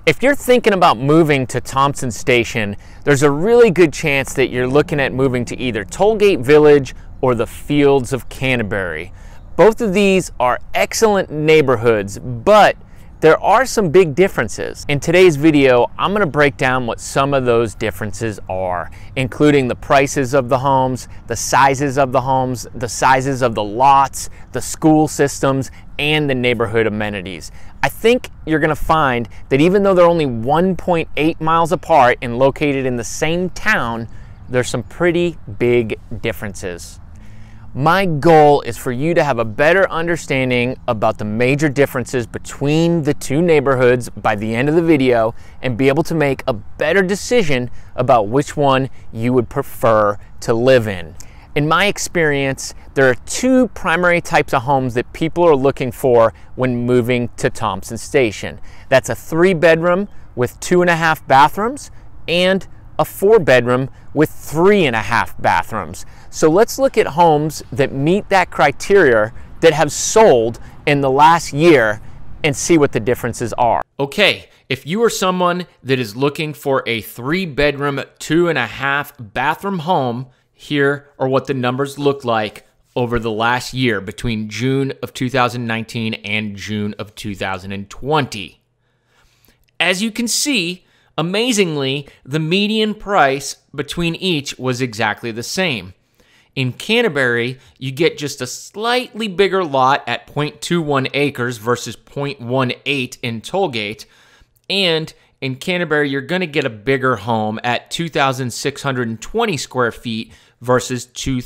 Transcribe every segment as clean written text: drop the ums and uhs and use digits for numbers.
If you're thinking about moving to Thompson Station, there's a really good chance that you're looking at moving to either Tollgate Village or the Fields of Canterbury. Both of these are excellent neighborhoods, but there are some big differences. In today's video, I'm going to break down what some of those differences are, including the prices of the homes, the sizes of the homes, the sizes of the lots, the school systems, and the neighborhood amenities. I think you're going to find that even though they're only 1.8 miles apart and located in the same town, there's some pretty big differences. My goal is for you to have a better understanding about the major differences between the two neighborhoods by the end of the video and be able to make a better decision about which one you would prefer to live in. In my experience, there are two primary types of homes that people are looking for when moving to Thompson Station. That's a 3-bedroom with 2.5 bathrooms and a 4-bedroom with 3.5 bathrooms. So let's look at homes that meet that criteria that have sold in the last year and see what the differences are. Okay, if you are someone that is looking for a 3-bedroom, 2.5 bathroom home, here are what the numbers look like over the last year between June of 2019 and June of 2020. As you can see, amazingly, the median price between each was exactly the same. In Canterbury, you get just a slightly bigger lot at 0.21 acres versus 0.18 in Tollgate. And in Canterbury, you're going to get a bigger home at 2,620 square feet versus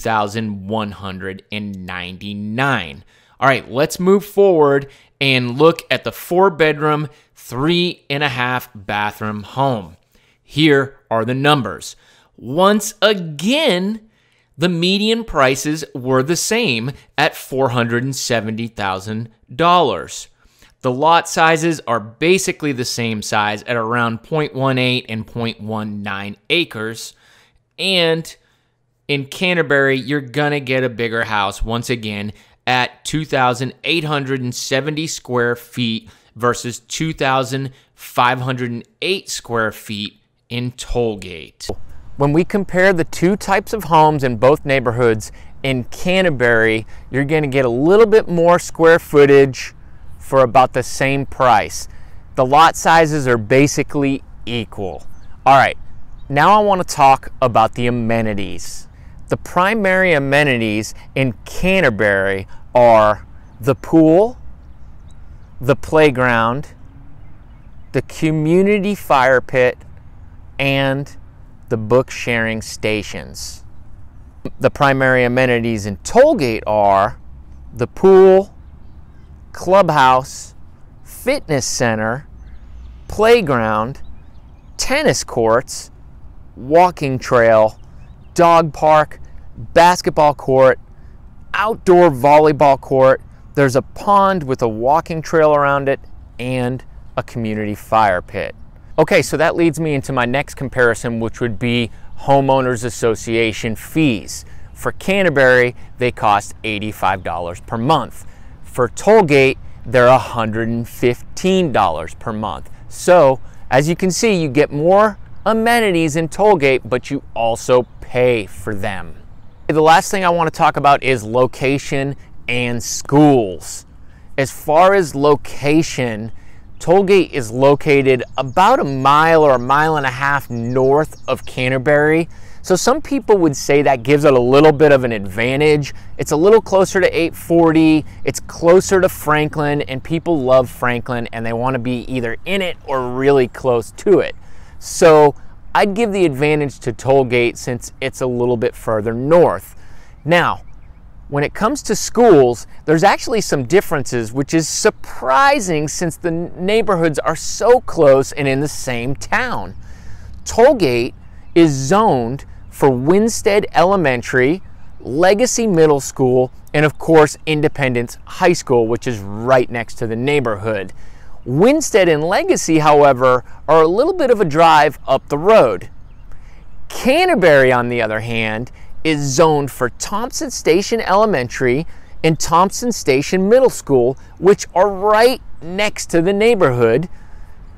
2,199. All right, let's move forward and look at the 4-bedroom, 3.5 bathroom home. Here are the numbers. Once again, the median prices were the same at $470,000. The lot sizes are basically the same size at around 0.18 and 0.19 acres. And in Canterbury, you're going to get a bigger house once again at 2,870 square feet versus 2,508 square feet in Tollgate. When we compare the two types of homes in both neighborhoods, in Canterbury, you're going to get a little bit more square footage for about the same price. The lot sizes are basically equal. All right, now I want to talk about the amenities. The primary amenities in Canterbury are the pool, the playground, the community fire pit, and the book sharing stations. The primary amenities in Tollgate are the pool, clubhouse, fitness center, playground, tennis courts, walking trail, dog park, basketball court, outdoor volleyball court. There's a pond with a walking trail around it and a community fire pit. Okay, so that leads me into my next comparison, which would be homeowners association fees. For Canterbury, they cost $85 per month. For Tollgate, they're $115 per month. So, as you can see, you get more amenities in Tollgate, but you also pay for them. The last thing I want to talk about is location and schools. As far as location, Tollgate is located about a mile or a mile and a half north of Canterbury. So some people would say that gives it a little bit of an advantage. It's a little closer to 840, it's closer to Franklin, and people love Franklin and they want to be either in it or really close to it. So I'd give the advantage to Tollgate since it's a little bit further north. Now, when it comes to schools, there's actually some differences, which is surprising since the neighborhoods are so close and in the same town. Tollgate is zoned for Winstead Elementary, Legacy Middle School, and of course Independence High School, which is right next to the neighborhood. Winstead and Legacy, however, are a little bit of a drive up the road. Canterbury, on the other hand, is zoned for Thompson Station Elementary and Thompson Station Middle School, which are right next to the neighborhood.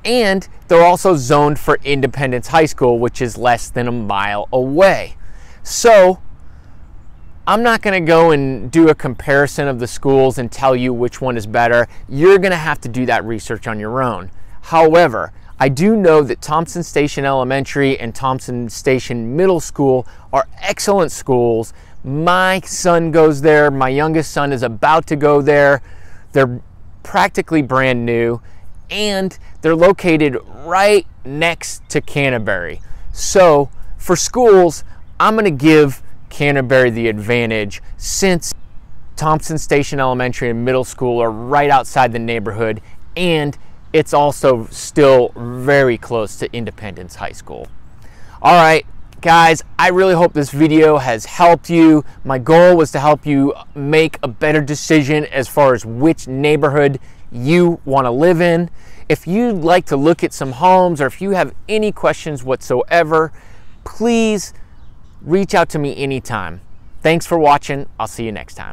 And they're also zoned for Independence High School, which is less than a mile away. So I'm not going to go and do a comparison of the schools and tell you which one is better. You're going to have to do that research on your own. However, I do know that Thompson Station Elementary and Thompson Station Middle School are excellent schools. My son goes there. My youngest son is about to go there. They're practically brand new, and they're located right next to Canterbury. So for schools, I'm going to give Canterbury the advantage since Thompson Station Elementary and Middle School are right outside the neighborhood, and it's also still very close to Independence High School. All right, guys, I really hope this video has helped you. My goal was to help you make a better decision as far as which neighborhood you want to live in. If you'd like to look at some homes, or if you have any questions whatsoever, please reach out to me anytime. Thanks for watching. I'll see you next time.